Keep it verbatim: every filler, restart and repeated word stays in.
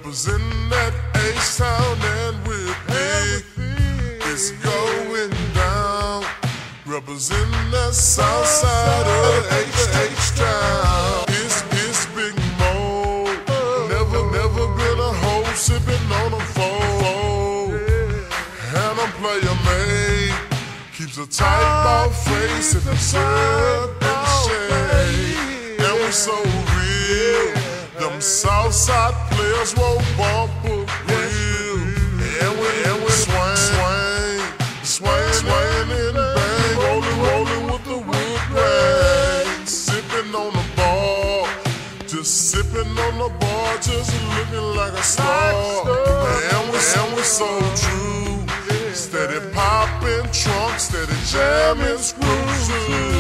Representing that H-Town and we're big. It's going down. Representing that south side of H-Town. It's, it's Big Mo. Never, never been a hoe sipping on a phone. And I'm player made. Keeps a tight ball face in the shirt and the shade. And we so real. Them Southside players won't bump a grill. And we, and we swing, swing, swing, swing and bang. Rolling, rolling with the wood grain. Sipping on the bar, just sipping on the bar, just looking like a star. And we, and we so true. Steady popping trunks, steady jamming screws.